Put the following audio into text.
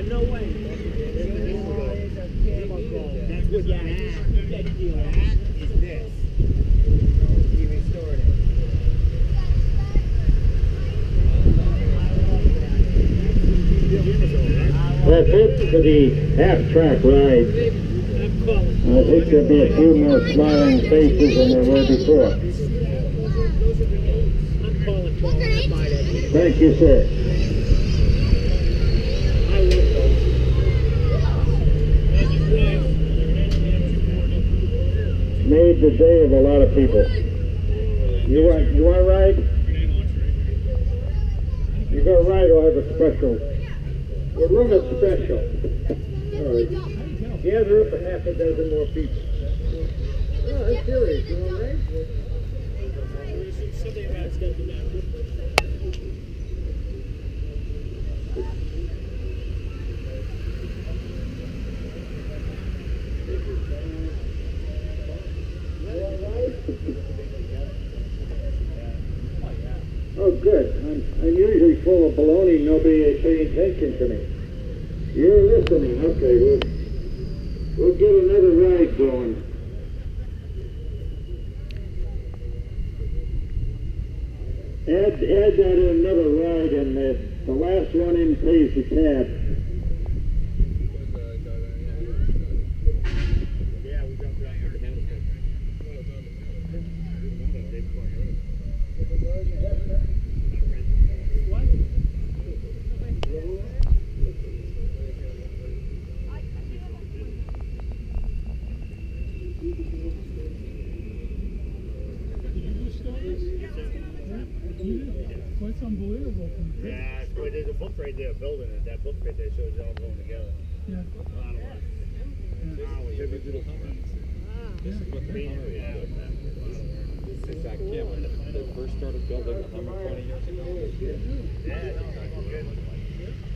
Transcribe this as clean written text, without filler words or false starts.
no way. That's what you have. That deal. That is this. He restored it. That's it for the half-track ride. I think there'll be a few more smiling faces than there were before. Thank you, sir. Made the day of a lot of people. You want to ride? You go ride, we'll have a special. We'll run a special. All right. Gather up a half a dozen more people. Oh, that's serious. You all right? Oh, good. I'm usually full of baloney. Nobody is paying attention to me. You're listening. Okay, we'll get another ride going. Add that in another ride, and the last one in pays the cab. It's unbelievable. Yeah, there's a book right there building it. That book right there shows it all going together. Yeah. A lot of work. Digital Hummer. This is what the Hummer is. This is Kim when they first started building the Hummer 20 years ago. Yeah, no, good.